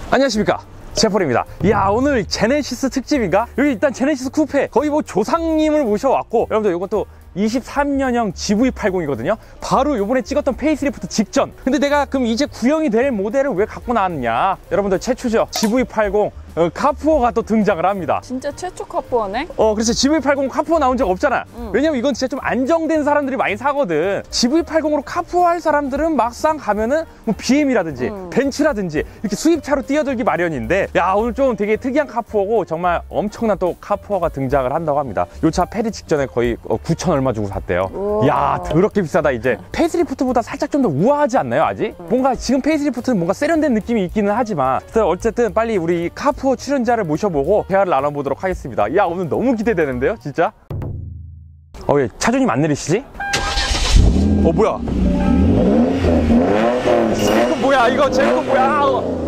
안녕하십니까, 제폴입니다. 이야, 오늘 제네시스 특집인가? 여기 일단 제네시스 쿠페 거의 뭐 조상님을 모셔왔고, 여러분들 이것도 23년형 GV80이거든요 바로 요번에 찍었던 페이스리프트 직전. 근데 내가 그럼 이제 구형이 될 모델을 왜 갖고 나왔느냐, 여러분들 최초죠. GV80 카푸어가 또 등장을 합니다. 진짜 최초 카푸어네? 그래서 GV80 카푸어 나온 적 없잖아. 왜냐면 이건 진짜 좀 안정된 사람들이 많이 사거든. GV80으로 카푸어 할 사람들은 막상 가면은 뭐 BM이라든지 벤츠라든지 이렇게 수입차로 뛰어들기 마련인데, 야, 오늘 좀 되게 특이한 카푸어고 정말 엄청난 또 카푸어가 등장을 한다고 합니다. 요 차 페리 직전에 거의 9천 얼마 주고 샀대요. 우와. 야, 더럽게 비싸다. 이제 페이스리프트보다 살짝 좀 더 우아하지 않나요? 아직? 뭔가 지금 페이스리프트는 뭔가 세련된 느낌이 있기는 하지만, 어쨌든 빨리 우리 카푸어 출연자를 모셔보고 대화를 나눠보도록 하겠습니다. 야, 오늘 너무 기대되는데요, 진짜? 왜 차주님 안 내리시지? 뭐야? 뭐야, 이거 제거 뭐야?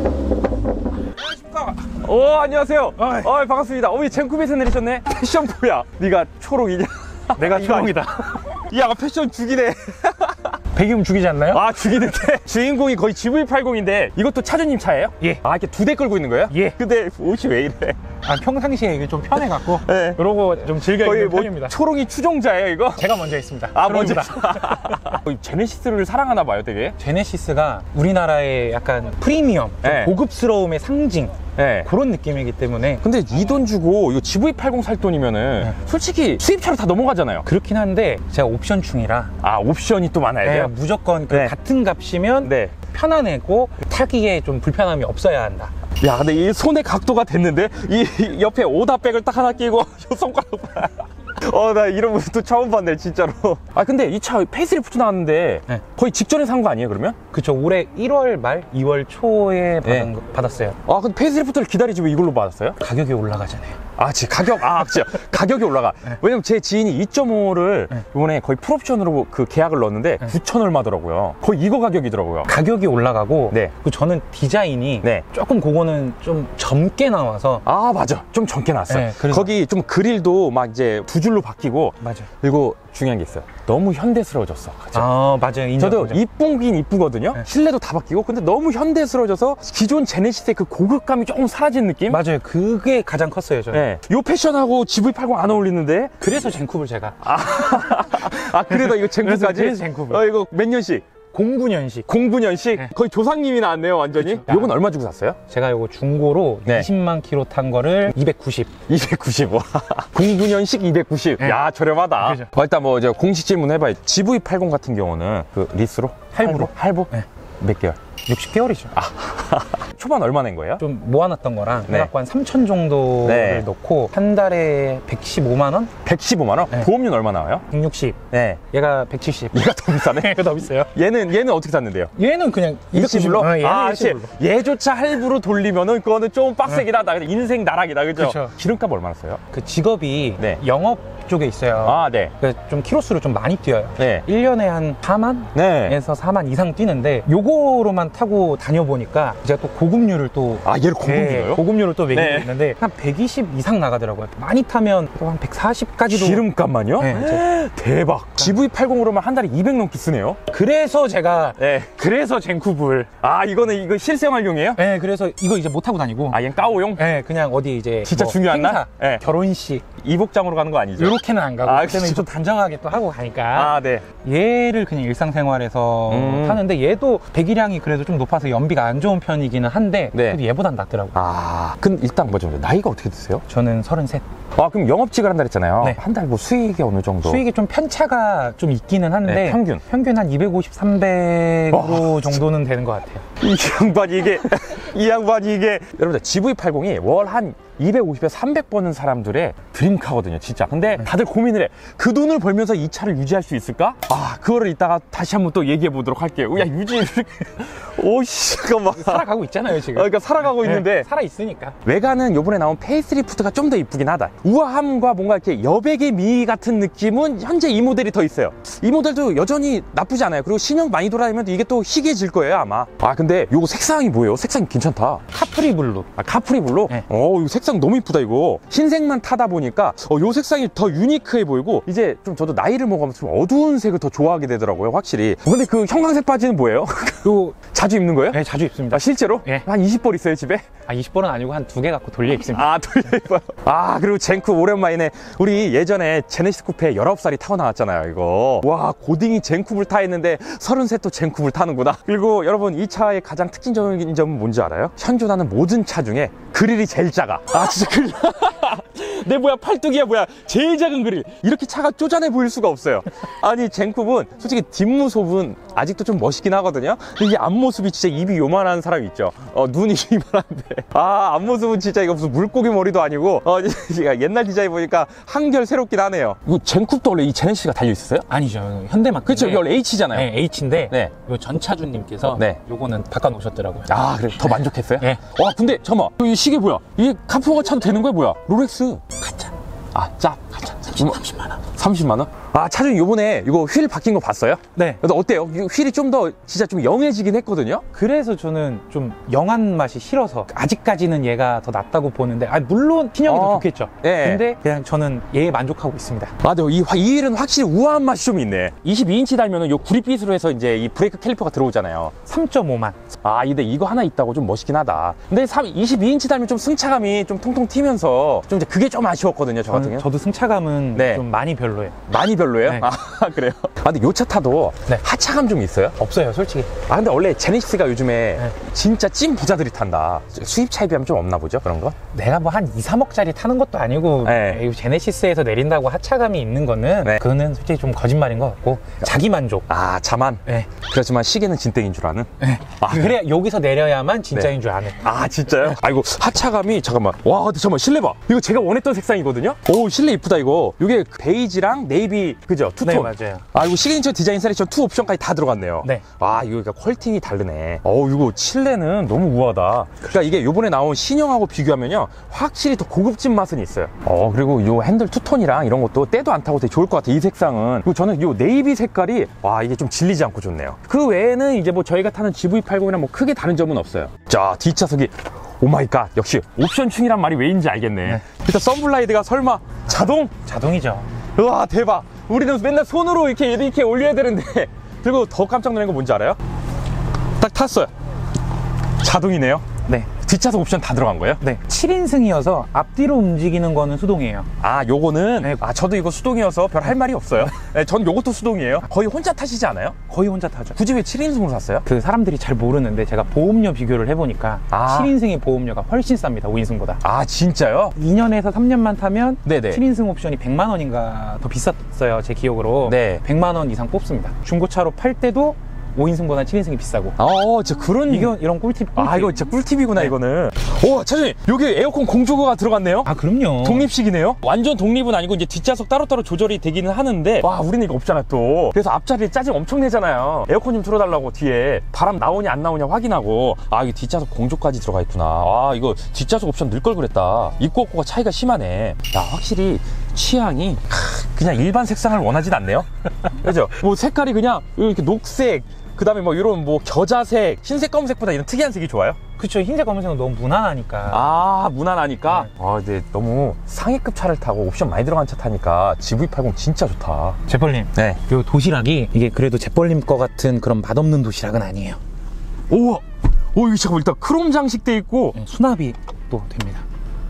안녕하십니까? 안녕하세요. 반갑습니다. 왜 젠쿠베에서 내리셨네? 패션 뭐야? 네가 초록이냐? 내가 초록이다. 야, 패션 죽이네. 배기음 죽이지 않나요? 죽이는데 주인공이 거의 GV80인데 이것도 차주님 차예요? 예. 이렇게 2대 끌고 있는 거예요? 예. 근데 옷이 왜 이래? 평상시에 이게 좀 편해갖고 네. 그러고 좀 즐겨 거의 입는 뭐 편입니다. 초롱이 추종자예요, 이거? 제가 먼저 했습니다. 먼저. 제네시스를 사랑하나 봐요, 되게. 제네시스가 우리나라의 약간 프리미엄, 좀 네. 고급스러움의 상징, 네. 그런 느낌이기 때문에. 근데 이 돈 주고 이거 GV80 살 돈이면은 솔직히 수입차로 다 넘어가잖아요. 그렇긴 한데 제가 옵션충이라. 옵션이 또 많아야 돼요? 무조건 네. 같은 값이면 편안하고 타기에 좀 불편함이 없어야 한다. 야, 근데 이 손의 각도가 됐는데 이 옆에 오다백을 딱 하나 끼고 이 손가락 봐. 나 이런 모습도 처음 봤네, 진짜로. 근데 이 차 페이스리프트 나왔는데 네. 거의 직전에 산 거 아니에요, 그러면? 그쵸. 올해 1월 말 2월 초에 네. 받았어요. 근데 페이스리프트를 기다리지 왜 이걸로 받았어요? 가격이 올라가잖아요. 진짜 가격이 올라가. 네. 왜냐면 제 지인이 2.5를 이번에 거의 풀옵션으로 그 계약을 넣었는데 9천 얼마더라고요. 거의 이거 가격이더라고요. 가격이 올라가고, 네. 저는 디자인이 네. 조금 그거는 좀 젊게 나와서. 맞아, 좀 젊게 나왔어요. 네, 그래서. 거기 좀 그릴도 막 이제 두 줄로 바뀌고. 맞아. 그리고 중요한 게 있어요. 너무 현대스러워졌어. 그쵸? 맞아요. 인정, 저도 인정. 이쁘긴 이쁘거든요. 네. 실내도 다 바뀌고. 근데 너무 현대스러워져서 기존 제네시스의 그 고급감이 조금 사라진 느낌? 맞아요. 그게 가장 컸어요, 저는. 네. 요 패션하고 GV80 안 어울리는데. 그래서 젠쿱을 제가. 그래도 이거 젠쿠까지? 그래서 젠쿱을. 이거 몇 년식? 09년식. 09년식? 네. 거의 조상님이 나왔네요, 완전히. 그쵸. 요건 얼마 주고 샀어요? 제가 요거 중고로 네. 20만 킬로 탄 거를 290. 290. 09년식 290. 네. 야, 저렴하다. 그죠. 일단 뭐 이제 공식 질문 해봐요. GV80 같은 경우는 그 리스로? 할부? 네. 몇 개월? 60개월이죠. 초반 얼마 낸 거예요? 좀 모아놨던 거랑 네. 해갖고 한 3천 정도를 네. 넣고 한 달에 115만 원? 115만 원? 네. 보험료는 얼마 나와요? 160. 네. 얘가 170. 얘가 더 비싸네? 얘가 더 비싸요. 얘는 어떻게 샀는데요? 얘는 그냥 290불로? 얘는 그치. 290불로. 얘조차 할부로 돌리면은 그거는 좀 빡세긴 하다. 인생 나락이다, 그죠? 그쵸. 기름값 얼마나 써요? 그 직업이 네. 영업 쪽에 있어요. 네. 그래서 좀 키로수를 좀 많이 뛰어요. 네. 1년에 한 4만? 네. 에서 4만 이상 뛰는데 요거로만 타고 다녀보니까 제가 또 고급류를 또 얘를 고급류로요? 고급류를 또 매기고 네. 있는데 한 120 이상 나가더라고요. 많이 타면 또 한 140까지도. 기름값만요? 네, 대박. GV80으로만 한 달에 200 넘게 쓰네요? 그래서 제가 네. 그래서 젠쿱을. 이거 실생활용이에요? 네, 그래서 이거 이제 못 타고 다니고. 얘는 까오용? 네, 그냥 어디 이제 진짜 뭐 중요한 행사, 날? 네. 결혼식 이복장으로 가는 거 아니죠? 요렇게는 안 가고 그때는 그쵸. 좀 단정하게 또 하고 가니까. 네. 얘를 그냥 일상생활에서 타는데 얘도 배기량이 그래도 좀 높아서 연비가 안 좋은 편이기는 한데 네. 그래도 얘보단 낫더라고요. 근데 일단 뭐죠? 나이가 어떻게 되세요? 저는 33. 그럼 영업직을 한다 그랬잖아요. 네. 한 달 뭐 수익이 어느 정도? 수익이 좀 편차가 좀 있기는 한데 네, 평균 한 250, 300으로 정도는 되는 것 같아요. 이 양반이 이게 여러분들 GV80이 월 한 250에 300 버는 사람들의 드림카거든요, 진짜. 근데 다들 고민을 해. 그 돈을 벌면서 이 차를 유지할 수 있을까? 그거를 이따가 다시 한번 또 얘기해 보도록 할게요. 야, 잠깐만. 살아가고 있잖아요, 지금. 그러니까 살아가고 있는데. 살아있으니까. 외관은 요번에 나온 페이스리프트가 좀 더 이쁘긴 하다. 우아함과 뭔가 이렇게 여백의 미 같은 느낌은 현재 이 모델이 더 있어요. 이 모델도 여전히 나쁘지 않아요. 그리고 신형 많이 돌아다니면 이게 또 희귀해질 거예요, 아마. 근데 요거 색상이 뭐예요? 색상이 괜찮다. 카프리 블루. 카프리 블루? 네. 이거 색상 색상 너무 이쁘다 이거. 흰색만 타다 보니까 요 색상이 더 유니크해 보이고, 이제 좀 저도 나이를 먹으면서 좀 어두운 색을 더 좋아하게 되더라고요, 확실히. 근데 그 형광색 바지는 뭐예요? 요 자주 입는 거예요? 네, 자주 입습니다. 아, 실제로? 예. 한 20벌 있어요, 집에? 아, 20벌은 아니고 한 2개 갖고 돌려 입습니다. 아, 돌려 입어요. 아, 그리고 젠쿠 오랜만이네. 우리 예전에 제네시스 쿠페 19살이 타고 나왔잖아요, 이거. 와, 고딩이 젠쿠를 타 있는데 33도 젠쿠를 타는구나. 그리고 여러분, 이 차의 가장 특징적인 점은 뭔지 알아요? 현존하는 모든 차 중에 그릴이 제일 작아. 아, 진짜 그릴. 내 뭐야, 팔뚝이야 뭐야, 제일 작은 그릴. 이렇게 차가 쪼잔해 보일 수가 없어요. 아니, 젠쿠는 솔직히 뒷모습은 아직도 좀 멋있긴 하거든요. 근데 이게 앞모습이 진짜 입이 요만한 사람 있죠. 눈이 이만한데. 아, 앞모습은 진짜 이거 무슨 물고기 머리도 아니고, 옛날 디자인 보니까 한결 새롭긴 하네요. 이거 젠쿠도 원래 이 제네시스가 달려있었어요? 아니죠. 현대마크. 그렇죠. 이게 원래 H잖아요. 네, H인데 네. 요 전차주님께서 네. 요거는 바꿔놓으셨더라고요. 아, 그래. 더 만족했어요? 네. 와, 근데 잠깐만. 이 시계 뭐야? 이게 카푸어가 차도 되는 거야, 뭐야? 롤렉스. 가짜. 아, 짜. 가짜. 30만 원. 30만 원? 아, 차주님 요번에 이거 휠 바뀐 거 봤어요? 네. 근데 어때요? 이 휠이 좀 더 진짜 좀 영해지긴 했거든요? 그래서 저는 좀 영한 맛이 싫어서 아직까지는 얘가 더 낫다고 보는데, 물론 신형이 더 좋겠죠. 예. 근데 그냥 저는 얘에 만족하고 있습니다. 아, 근데 이 휠은 확실히 우아한 맛이 좀 있네. 22인치 달면은 요 구릿빛으로 해서 이제 이 브레이크 캘리퍼가 들어오잖아요. 3.5만. 아, 근데 이거 하나 있다고 좀 멋있긴 하다. 근데 22인치 달면 좀 승차감이 좀 통통 튀면서 좀 이제 그게 좀 아쉬웠거든요, 저 같은 경우는. 저도 승차감은 네. 좀 많이 별로예요. 많이 별로예요? 네. 아, 그래요? 아, 근데 요 차 타도 네. 하차감 좀 있어요? 없어요, 솔직히. 아, 근데 원래 제네시스가 요즘에 네. 진짜 찐 부자들이 탄다. 수입차에 비하면 좀 없나 보죠, 그런 거? 내가 뭐 한 2, 3억짜리 타는 것도 아니고, 네. 이 제네시스에서 내린다고 하차감이 있는 거는, 네. 그거는 솔직히 좀 거짓말인 것 같고, 자기 만족. 아, 자만? 네. 그렇지만 시계는 진땡인 줄 아는? 네. 그래, 여기서 내려야만 진짜인 네. 줄 아는. 아, 진짜요? 아이고, 하차감이, 잠깐만. 와, 근데 잠깐만, 실내 봐. 이거 제가 원했던 색상이거든요? 오, 실내 이쁘다, 이거. 이게 베이지랑 네이비, 그죠? 투톤. 네, 맞아요. 아, 이거 시그니처 디자인 셀렉션 2 옵션까지 다 들어갔네요. 네. 아, 이거 그러니까 퀄팅이 다르네. 이거 실내는 너무 우아하다. 그러니까 이게 요번에 나온 신형하고 비교하면요, 확실히 더 고급진 맛은 있어요. 그리고 요 핸들 투톤이랑 이런 것도 때도 안 타고 되게 좋을 것 같아요, 이 색상은. 그리고 저는 요 네이비 색깔이, 와, 이게 좀 질리지 않고 좋네요. 그 외에는 이제 뭐 저희가 타는 GV80이랑 뭐 크게 다른 점은 없어요. 자, 뒷좌석이, 오마이갓, 역시 옵션충이란 말이 왜인지 알겠네. 네. 일단 썬블라이드가 설마 자동? 자동이죠. 우와, 대박. 우리는 맨날 손으로 이렇게 올려야 되는데. 그리고 더 깜짝 놀란 거 뭔지 알아요? 딱 탔어요. 자동이네요. 네. 뒷좌석 옵션 다 들어간 거예요? 네. 7인승이어서 앞뒤로 움직이는 거는 수동이에요. 아, 요거는, 네. 아, 저도 이거 수동이어서 별 할 말이 없어요. 네, 전 요것도 수동이에요. 거의 혼자 타시지 않아요? 거의 혼자 타죠. 굳이 왜 7인승으로 샀어요? 그 사람들이 잘 모르는데 제가 보험료 비교를 해보니까 아. 7인승의 보험료가 훨씬 쌉니다. 5인승보다. 아, 진짜요? 2년에서 3년만 타면 네네. 7인승 옵션이 100만 원인가 더 비쌌어요. 제 기억으로. 네. 100만 원 이상 뽑습니다. 중고차로 팔 때도 5인승보다 7인승이 비싸고. 진짜 그런. 이런 꿀팁. 아, 이거 진짜 꿀팁이구나, 네. 이거는. 오, 차장님, 여기 에어컨 공조가 들어갔네요? 아, 그럼요. 독립식이네요? 완전 독립은 아니고 이제 뒷좌석 따로따로 조절이 되기는 하는데, 와, 우리는 이거 없잖아, 또. 그래서 앞자리에 짜증 엄청 내잖아요. 에어컨 좀 틀어달라고 뒤에 바람 나오냐 안 나오냐 확인하고. 아, 이게 뒷좌석 공조까지 들어가 있구나. 아, 이거 뒷좌석 옵션 넣을 걸 그랬다. 있고 없고가 차이가 심하네. 야, 확실히 취향이 그냥 일반 색상을 원하진 않네요. 그죠? 뭐 색깔이 그냥 이렇게 녹색, 그 다음에 뭐 이런 뭐 겨자색, 흰색, 검은색보다 이런 특이한 색이 좋아요? 그쵸. 흰색, 검은색은 너무 무난하니까. 아, 무난하니까? 네. 근데 너무 상위급 차를 타고 옵션 많이 들어간 차 타니까 GV80 진짜 좋다. 재벌님. 네. 요 도시락이 이게 그래도 재벌님 거 같은 그런 맛없는 도시락은 아니에요. 우와! 이거 잠깐만, 일단 크롬 장식돼 있고. 네, 수납이 또 됩니다.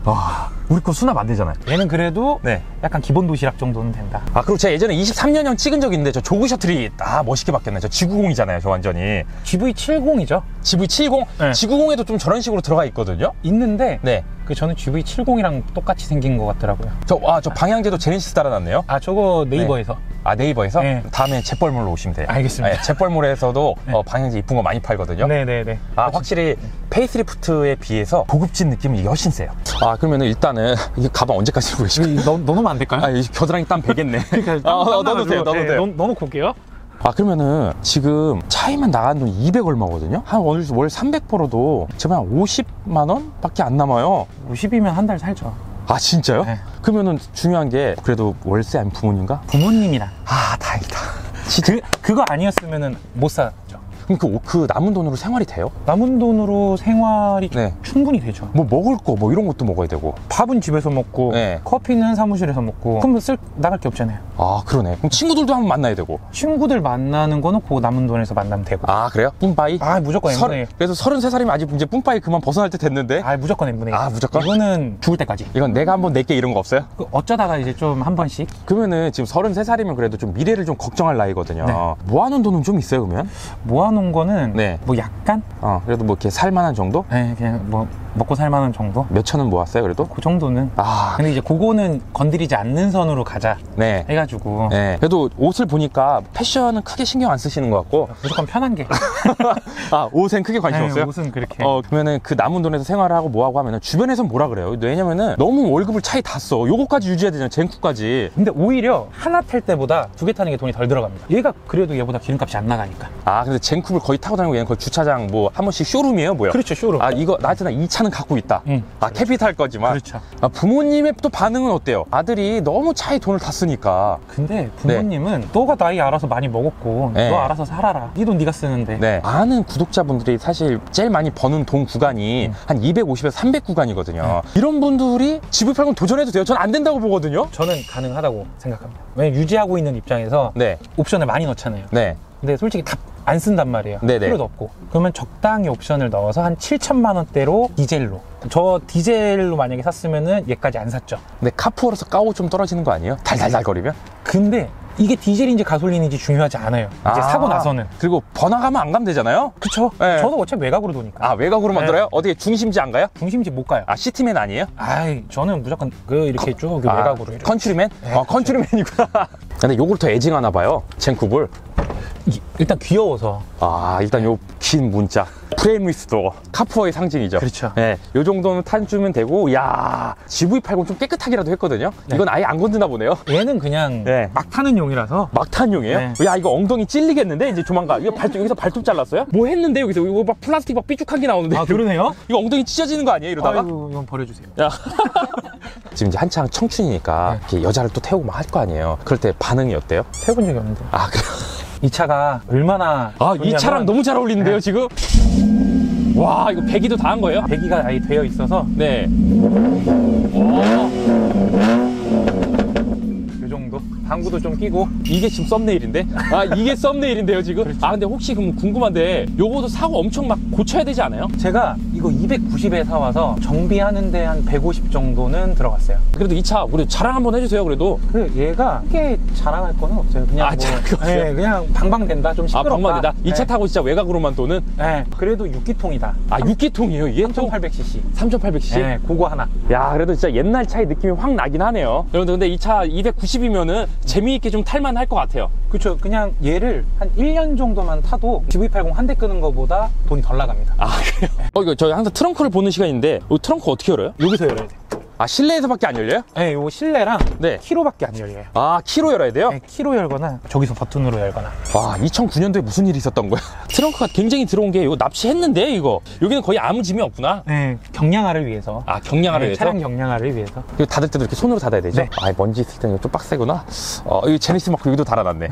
우리 거 수납 안 되잖아요. 얘는 그래도 네. 약간 기본 도시락 정도는 된다. 그리고 제가 예전에 23년형 찍은 적이 있는데 저 조그 셔틀이 멋있게 바뀌었네. 저 G90이잖아요, 저 완전히. GV70이죠. GV70? 네. G90에도 좀 저런 식으로 들어가 있거든요? 있는데 네. 저는 GV70이랑 똑같이 생긴 것 같더라고요. 저 방향제도 제네시스 따라놨네요? 저거 네이버에서. 네이버에서? 네. 다음에 잿벌몰로 오시면 돼요. 알겠습니다. 네, 잿벌몰에서도 네. 방향제 이쁜 거 많이 팔거든요. 네네네. 확실히 페이스리프트에 비해서 고급진 느낌은 이게 훨씬 세요. 그러면 일단은 이 가방 언제까지 들고 계실까요? 넣으면 안 될까요? 이 겨드랑이 땀 배겠네. 넣어두세요. 넣어놓고 올게요. 그러면은 지금 차이만 나간 돈이 200 얼마거든요? 월 300 벌어도 제발 한 50만 원 밖에 안 남아요. 50이면 한 달 살죠. 진짜요? 네. 그러면은 중요한 게 그래도 월세 아니면 부모님과? 부모님이랑. 다행이다. 그거 아니었으면 못 사죠. 그럼 그 남은 돈으로 생활이 돼요? 남은 돈으로 생활이 네. 충분히 되죠. 뭐 먹을 거 뭐 이런 것도 먹어야 되고. 밥은 집에서 먹고 네. 커피는 사무실에서 먹고 그럼 나갈 게 없잖아요. 아 그러네. 그럼 친구들도 한번 만나야 되고. 친구들 만나는 거는 그 남은 돈에서 만나면 되고. 아 그래요? 뿜빠이? 아 무조건 N분의 1. 그래서 33살이면 아직 이제 뿜빠이 그만 벗어날 때 됐는데. 아 무조건 N분의 1. 아 무조건? 이거는 죽을 때까지. 이건 내가 한번 낼게 이런 거 없어요? 어쩌다가 이제 좀 한 번씩. 그러면은 지금 33살이면 그래도 좀 미래를 좀 걱정할 나이거든요. 네. 모아놓은 돈은 좀 있어요 그러면? 모아놓은 거는 네. 뭐 약간? 그래도 뭐 이렇게 살만한 정도? 네, 그냥 뭐 먹고 살만한 정도? 몇 천은 모았어요 그래도? 그 정도는. 아 근데 이제 그거는 건드리지 않는 선으로 가자 네. 해가지고. 네. 그래도 옷을 보니까 패션은 크게 신경 안 쓰시는 것 같고. 무조건 편한 게. 아 옷엔 크게 관심 네, 없어요? 옷은 그렇게. 그러면은 그 남은 돈에서 생활을 하고 뭐하고 하면은 주변에서는 뭐라 그래요? 왜냐면은 너무 월급을 차이 다 써. 요거까지 유지해야 되잖아 젠쿠까지. 근데 오히려 하나 탈 때보다 두 개 타는 게 돈이 덜 들어갑니다. 얘가 그래도 얘보다 기름값이 안 나가니까. 아 근데 젠쿱을 거의 타고 다니고 얘는 거의 주차장 뭐 한 번씩 쇼룸이에요 뭐야? 그렇죠, 쇼룸. 아 이거 나한테나 이 차는 갖고 있다. 아 그렇죠. 캐피탈 거지만. 그렇죠. 아, 부모님의 또 반응은 어때요? 아들이 너무 차에 돈을 다 쓰니까. 근데 부모님은 너가 나이 알아서 많이 먹었고 네. 너 알아서 살아라. 네 돈 네가 쓰는데. 네. 많은 구독자분들이 사실 제일 많이 버는 돈 구간이 한 250에서 300 구간이거든요. 이런 분들이 지불팔금 도전해도 돼요? 전 안 된다고 보거든요. 저는 가능하다고 생각합니다. 왜냐면 유지하고 있는 입장에서 네. 옵션을 많이 넣잖아요. 네. 근데 솔직히 다 안 쓴단 말이에요. 네네. 필요도 없고. 그러면 적당히 옵션을 넣어서 한 7천만 원대로 디젤로. 저 디젤로 만약에 샀으면은 얘까지 안 샀죠. 근데 카푸어로서 까오 좀 떨어지는 거 아니에요? 달달달 거리면? 근데 이게 디젤인지 가솔린인지 중요하지 않아요. 이제 사고 나서는. 그리고 번화가면 안 가면 되잖아요? 그쵸. 네. 저도 어차피 외곽으로 도니까. 아 외곽으로 만들어요? 네. 어떻게 중심지 안 가요? 중심지 못 가요. 아 시티맨 아니에요? 아이, 저는 무조건 이렇게 쭉 외곽으로. 이렇게. 컨트리맨? 네, 컨트리맨이구나. 근데 요걸 더 애징하나 봐요 젠쿱을. 일단 귀여워서. 아 일단 요 긴 문자 프레임리스 도어 카푸어의 상징이죠. 그렇죠. 네, 요 정도는 탄주면 되고. 야 GV80 좀 깨끗하기라도 했거든요. 네. 이건 아예 안 건드나 보네요. 얘는 그냥 네. 막 타는 용이라서. 막탄용이에요? 네. 야 이거 엉덩이 찔리겠는데 이제 조만간. 이거 여기서 발톱 잘랐어요? 뭐 했는데 여기서 이거 막 플라스틱 막 삐죽한 게 나오는데. 아, 그러네요? 이거 엉덩이 찢어지는 거 아니에요 이러다가? 아이고, 이건 버려주세요. 야. 지금 이제 한창 청춘이니까 네. 이렇게 여자를 또 태우고 막 할 거 아니에요. 그럴 때 반응이 어때요? 태워본 적이 없는데. 아 그래요? 이 차가 얼마나. 아 이 좋냐면 차랑 너무 잘 어울리는데요 지금? 와 이거 배기도 다 한 거예요? 배기가 아예 되어 있어서. 네. 이 정도. 방구도 좀 끼고. 이게 지금 썸네일인데? 아 이게 썸네일인데요 지금? 그렇죠. 아 근데 혹시 그럼 궁금한데 요거도 사고 엄청 막 고쳐야 되지 않아요? 제가 이거 290에 사와서 정비하는데 한 150 정도는 들어갔어요. 그래도 이 차 우리 자랑 한번 해주세요 그래도. 그리고 얘가 크게 자랑할 거는 없어요. 그냥 아, 자랑이 없어요? 네, 그냥 방방된다. 좀 아 시끄럽다. 방만이다. 이 차 타고 진짜 외곽으로만 도는? 네, 그래도 6기통이다. 아 6기통이에요 이게? 3800cc. 3800cc? 네, 그거 하나. 야 그래도 진짜 옛날 차의 느낌이 확 나긴 하네요. 여러분들 근데 이 차 290이면은 재미있게 좀 탈만할 것 같아요. 그렇죠. 그냥 얘를 한 1년 정도만 타도 GV80 한 대 끄는 거보다 돈이 덜 나갑니다. 아 그래요? 이거 저희 항상 트렁크를 보는 시간인데 이 트렁크 어떻게 열어요? 여기서 열어야 돼요. 아 실내에서밖에 안 열려요? 네, 요 실내랑 네. 키로밖에 안 열려요. 아 키로 열어야 돼요? 네, 키로 열거나 저기서 버튼으로 열거나. 와 2009년도에 무슨 일이 있었던 거야? 트렁크가 굉장히 들어온 게 이거 납치했는데 이거 여기는 거의 아무 짐이 없구나. 네, 경량화를 위해서. 아 경량화를 네, 위해서? 차량 경량화를 위해서. 이거 닫을 때도 이렇게 손으로 닫아야 되죠? 네. 아 먼지 있을 때는 좀 빡세구나. 이 제네시스 마크 여기도 달아놨네.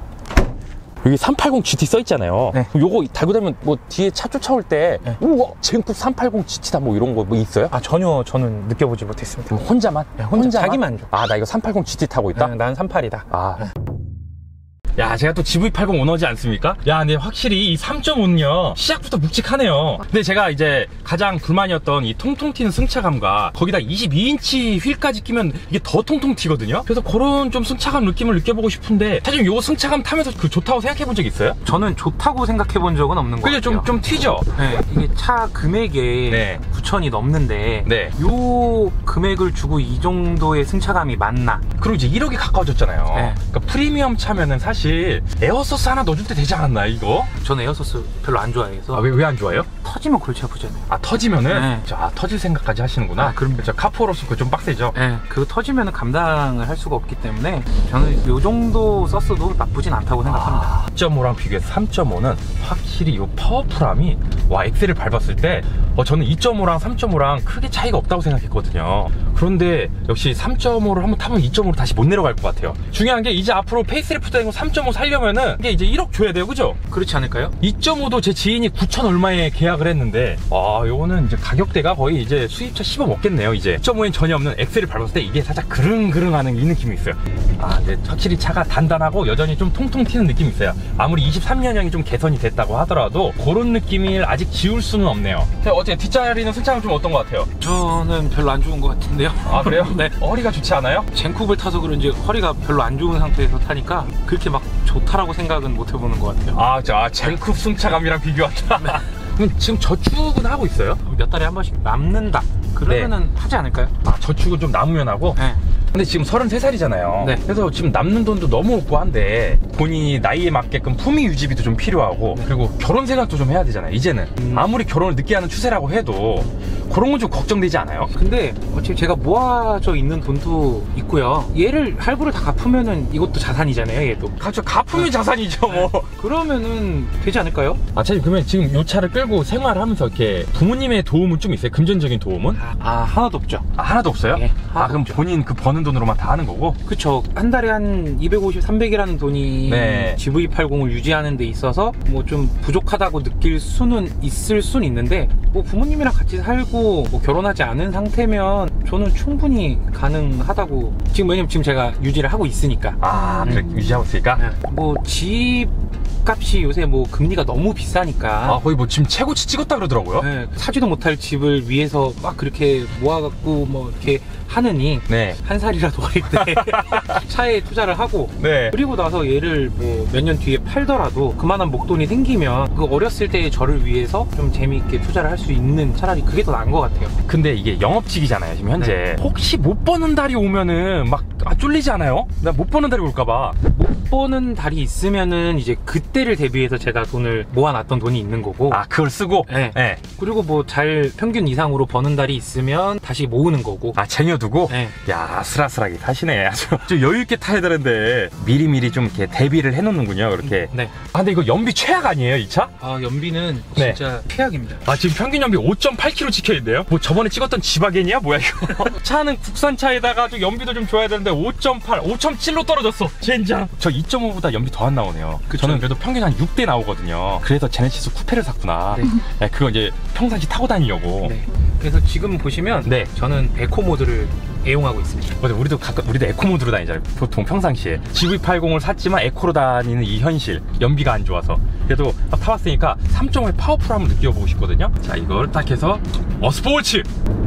여기 380 GT 써 있잖아요. 네. 요거 달고 다니면 뭐 뒤에 차 쫓아올 때 네. 우와 젠쿱 380 GT다 뭐 이런 거 뭐 있어요? 아, 전혀 저는 느껴보지 못했습니다. 그럼 혼자만? 네, 혼자 자기 만족. 아 나 이거 380 GT 타고 있다? 네, 난 38이다. 아. 야, 제가 또 GV80 오너지 않습니까? 야, 근데 확실히 이 3.5는요, 시작부터 묵직하네요. 근데 제가 이제 가장 불만이었던 이 통통 튀는 승차감과 거기다 22인치 휠까지 끼면 이게 더 통통 튀거든요? 그래서 그런 좀 승차감 느낌을 느껴보고 싶은데, 사실 요거 승차감 타면서 그 좋다고 생각해 본 적 있어요? 저는 좋다고 생각해 본 적은 없는 것 그게 같아요. 좀 튀죠? 네, 이게 차 금액에 네. 9천이 넘는데 네. 요 금액을 주고 이 정도의 승차감이 맞나? 그리고 이제 1억이 가까워졌잖아요. 네. 그러니까 프리미엄 차면은 사실 에어소스 하나 넣어줄 때 되지 않았나, 이거? 저는 에어소스 별로 안 좋아해서. 아, 왜 안 좋아해요? 터지면 골치 아프잖아요. 아, 터지면은? 네. 자, 터질 생각까지 하시는구나. 아, 그럼요. 그렇죠. 카푸어로서 그거 좀 빡세죠? 네, 그거 터지면 감당을 할 수가 없기 때문에 저는 요 정도 썼어도 나쁘진 않다고 생각합니다. 2.5랑 비교해서 3.5는 확실히 이 파워풀함이 와 엑셀을 밟았을 때 저는 2.5랑 3.5랑 크게 차이가 없다고 생각했거든요. 그런데 역시 3.5를 한번 타면 2.5로 다시 못 내려갈 것 같아요. 중요한 게 이제 앞으로 페이스리프트 되고 3.5 살려면은 이게 이제 1억 줘야 돼요, 그죠? 그렇지 않을까요? 2.5도 제 지인이 9천 얼마에 계약을 했는데, 요거는 이제 가격대가 거의 이제 수입차 씹어 먹겠네요. 이제 2.5엔 전혀 없는 엑셀을 밟았을 때 이게 살짝 그릉그릉하는 이 느낌이 있어요. 근데 확실히 차가 단단하고 여전히 좀 통통 튀는 느낌이 있어요. 아무리 23년형이 좀 개선이 됐다고 하더라도 그런 느낌을 아직 지울 수는 없네요. 어째 뒷자리는 승차감 좀 어떤 것 같아요? 저는 별로 안 좋은 것 같은데요. 아, 그래요? 네. 허리가 좋지 않아요? 젠쿱을 타서 그런지 허리가 별로 안 좋은 상태에서 타니까 그렇게 막 좋다라고 생각은 못 해보는 것 같아요. 젠쿱 승차감이랑 비교한다. 네. 그럼 지금 저축은 하고 있어요? 몇 달에 한 번씩 남는다 그러면은 하지 않을까요? 저축은 좀 남으면 하고? 네. 근데 지금 33살이잖아요. 네. 그래서 지금 남는 돈도 너무 없고 한데 본인이 나이에 맞게끔 품위 유지비도 좀 필요하고, 네. 그리고 결혼 생각도 좀 해야 되잖아요. 이제는 아무리 결혼을 늦게 하는 추세라고 해도 그런 건 좀 걱정되지 않아요? 근데 어차피 제가 모아져 있는 돈도 있고요. 얘를 할부를 다 갚으면은 이것도 자산이잖아요. 얘도. 그렇죠. 갚으면 자산이죠 뭐. 그러면은 되지 않을까요? 차장님, 그러면 지금 이 차를 끌고 생활을 하면서 이렇게 부모님의 도움은 좀 있어요? 금전적인 도움은? 하나도 없죠. 하나도 없어요? 네, 하나도 그럼 없죠. 본인 그 버는 돈으로만 다 하는 거고? 그쵸. 한 달에 한 250, 300이라는 돈이 네. GV80을 유지하는 데 있어서 뭐 좀 부족하다고 느낄 수는 있을 수는 있는데, 뭐 부모님이랑 같이 살고 뭐 결혼하지 않은 상태면 저는 충분히 가능하다고. 왜냐면 지금 제가 유지를 하고 있으니까. 그래, 유지하고 있으니까? 뭐 집 값이 요새 뭐 금리가 너무 비싸니까 거의 뭐 지금 최고치 찍었다 그러더라고요. 네, 사지도 못할 집을 위해서 막 그렇게 모아갖고 뭐 이렇게 하느니 네. 한 살이라도 어릴 때 차에 투자를 하고, 네. 그리고 나서 얘를 뭐 몇 년 뒤에 팔더라도 그만한 목돈이 생기면 그 어렸을 때의 저를 위해서 좀 재미있게 투자를 할 수 있는, 차라리 그게 더 나은 것 같아요. 근데 이게 영업직이잖아요 지금 현재. 혹시 못 버는 달이 오면은 막 쫄리지 않아요? 나 못 버는 달이 올까봐. 못 버는 달이 있으면은 이제 그때를 대비해서 제가 돈을 모아놨던 돈이 있는 거고, 그걸 쓰고? 네. 네. 그리고 뭐 잘 평균 이상으로 버는 달이 있으면 다시 모으는 거고. 쟁여두고? 네. 야, 아슬아슬하게 사시네. 아주 좀 여유있게 타야 되는데 미리미리 좀 이렇게 대비를 해놓는군요, 그렇게. 네. 근데 이거 연비 최악 아니에요, 이 차? 연비는 네. 진짜 최악입니다. 지금 평균 연비 5.8km 찍혀있네요? 뭐 저번에 찍었던 지바겐이야? 뭐야 이거? 차는 국산차에다가 좀 연비도 좀 줘야 되는데 5.8, 5.7로 떨어졌어. 젠장. 저 2.5보다 연비 더 안 나오네요. 그쵸? 저는 그래도 평균 한 6대 나오거든요. 그래서 제네시스 쿠페를 샀구나. 네. 그거 이제 평상시 타고 다니려고. 네. 그래서 지금 보시면 네. 저는 에코 모드를 애용하고 있습니다. 맞아, 우리도 에코 모드로 다니잖아요. 보통 평상시에 GV80을 샀지만 에코로 다니는 이 현실. 연비가 안 좋아서. 그래도 타봤으니까 3.5의 파워풀함을 느껴보고 싶거든요. 자, 이걸 딱 해서 스포츠.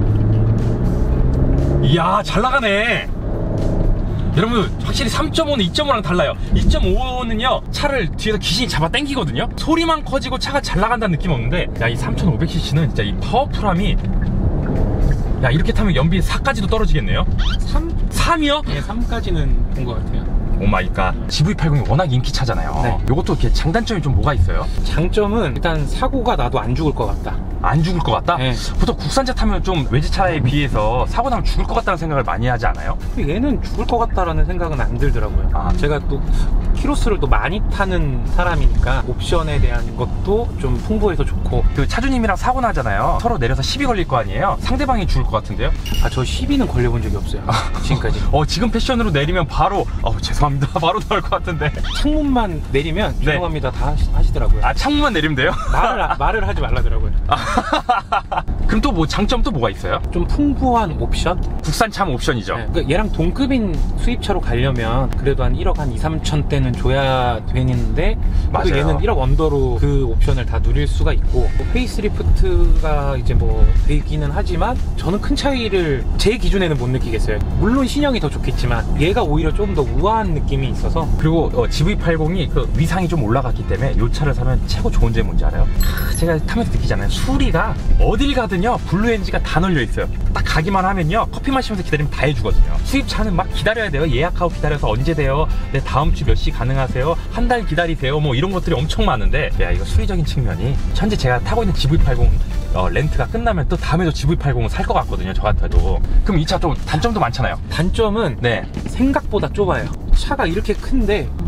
이야, 잘 나가네. 여러분, 확실히 3.5는 2.5랑 달라요. 2.5는요 차를 뒤에서 귀신이 잡아 당기거든요. 소리만 커지고 차가 잘 나간다는 느낌 없는데, 이 3500cc는 진짜 이 파워풀함이, 이렇게 타면 연비 4까지도 떨어지겠네요. 3이요? 네, 3까지는 본 것 같아요. 오마이갓. GV80이 워낙 인기차잖아요. 네. 요것도 이렇게 장단점이 좀 뭐가 있어요? 장점은 일단 사고가 나도 안 죽을 것 같다. 안 죽을 것 같다? 네. 보통 국산차 타면 좀 외제차에 비해서 사고 나면 죽을 것 같다는 생각을 많이 하지 않아요? 얘는 죽을 것 같다라는 생각은 안 들더라고요. 제가 또 키로수를 또 많이 타는 사람이니까 옵션에 대한 것도 좀 풍부해서 좋고. 그 차주님이랑 사고 나잖아요. 서로 내려서 시비 걸릴 거 아니에요? 상대방이 죽을 것 같은데요? 저 시비는 걸려본 적이 없어요. 지금까지. 지금 패션으로 내리면 바로 죄송합니다. 바로 나올 것 같은데. 창문만 내리면 네. 죄송합니다 다 하시더라고요. 창문만 내리면 돼요? 말을 하지 말라더라고요. 그럼 또 뭐 장점 또 뭐가 있어요? 좀 풍부한 옵션? 국산차 옵션이죠. 네. 그러니까 얘랑 동급인 수입차로 가려면 그래도 한 1억 한 2, 3천대는 줘야 되는데, 맞아요. 얘는 1억 언더로 그 옵션을 다 누릴 수가 있고, 페이스리프트가 이제 뭐 되기는 하지만 저는 큰 차이를 제 기준에는 못 느끼겠어요. 물론 신형이 더 좋겠지만 얘가 오히려 좀 더 우아한 느낌이 있어서. 그리고 GV80이 그 위상이 좀 올라갔기 때문에 이 차를 사면 최고 좋은 점이 뭔지 알아요? 제가 타면서 느끼잖아요. 수리가 어딜 가든요 블루엔지가 다 널려 있어요. 딱 가기만 하면요 커피 마시면서 기다리면 다 해주거든요. 수입차는 막 기다려야 돼요. 예약하고 기다려서 언제 돼요? 네, 다음 주 몇 시 가능하세요? 한 달 기다리세요? 뭐 이런 것들이 엄청 많은데, 이거 수리적인 측면이, 현재 제가 타고 있는 GV80 렌트가 끝나면 또 다음에도 GV80을 살 것 같거든요, 저한테도. 그럼 이 차 또 단점도 많잖아요. 단점은 네. 생각보다 좁아요. 차가 이렇게 큰데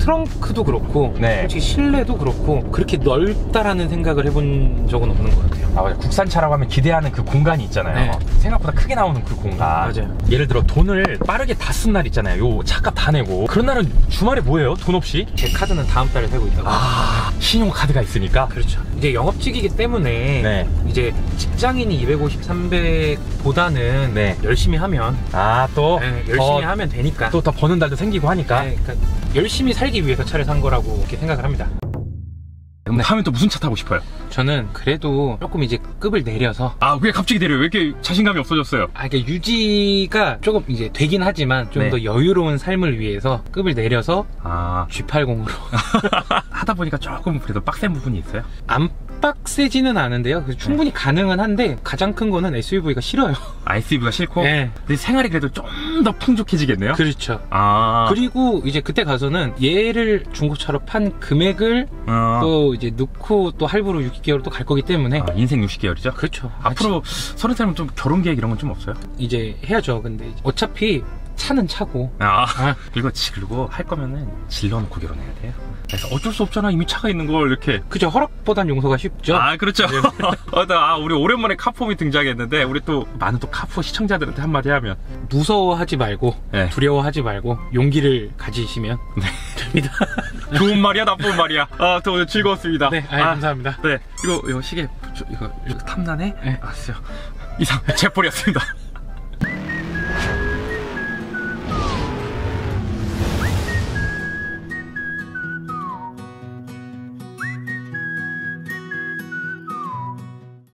트렁크도 그렇고 네. 솔직히 실내도 그렇고 그렇게 넓다라는 생각을 해본 적은 없는 것 같아요. 아, 맞아요. 국산차라고 하면 기대하는 그 공간이 있잖아요. 네. 생각보다 크게 나오는 그 공간. 맞아요. 예를 들어 돈을 빠르게 다 쓴 날 있잖아요. 요 차값 다 내고. 그런 날은 주말에 뭐예요? 돈 없이? 제 카드는 다음 달에 세고 있다고. 아, 신용카드가 있으니까. 그렇죠. 이제 영업직이기 때문에 네. 이제 직장인이 250, 300보다는 네. 열심히 하면 아, 또 열심히 하면 되니까. 또 더 버는 달도 생기고 하니까. 네, 그러니까 열심히 살기 위해서 차를 산 거라고 이렇게 생각을 합니다. 그럼 하면 또 무슨 차 타고 싶어요? 저는 그래도 조금 이제 급을 내려서 아, 왜 갑자기 내려요? 왜 이렇게 자신감이 없어졌어요? 이게 유지가 조금 이제 되긴 하지만 좀 네. 더 여유로운 삶을 위해서 급을 내려서 아, G80으로 하다 보니까 조금 그래도 빡센 부분이 있어요? 안 빡세지는 않은데요. 그래서 충분히 가능은 한데 가장 큰 거는 SUV가 싫어요. SUV가 싫고? 네. 근데 생활이 그래도 좀 더 풍족해지겠네요? 그렇죠. 아. 그리고 이제 그때 가서는 얘를 중고차로 판 금액을 또 이제 넣고 또 할부로 6개월 또 갈 거기 때문에 아, 인생 60개월이죠? 그렇죠. 앞으로 30살이면 좀 결혼 계획 이런 건 좀 없어요? 이제 해야죠. 근데 어차피 차는 차고 그리고 할 거면은 질러놓고 결혼해야 돼요. 그래서 어쩔 수 없잖아. 이미 차가 있는 걸 이렇게. 그죠. 허락보단 용서가 쉽죠. 아, 그렇죠. 우리 오랜만에 카폼이 등장했는데 우리 또 많은 또 카포 시청자들한테 한마디 하면 무서워하지 말고 네. 두려워하지 말고 용기를 가지시면 됩니다. 좋은 말이야 나쁜 말이야. 아, 또 오늘 즐거웠습니다. 네, 감사합니다. 네, 이거 시계 이거 탐나네? 네. 알았어요. 이상 제폴이었습니다.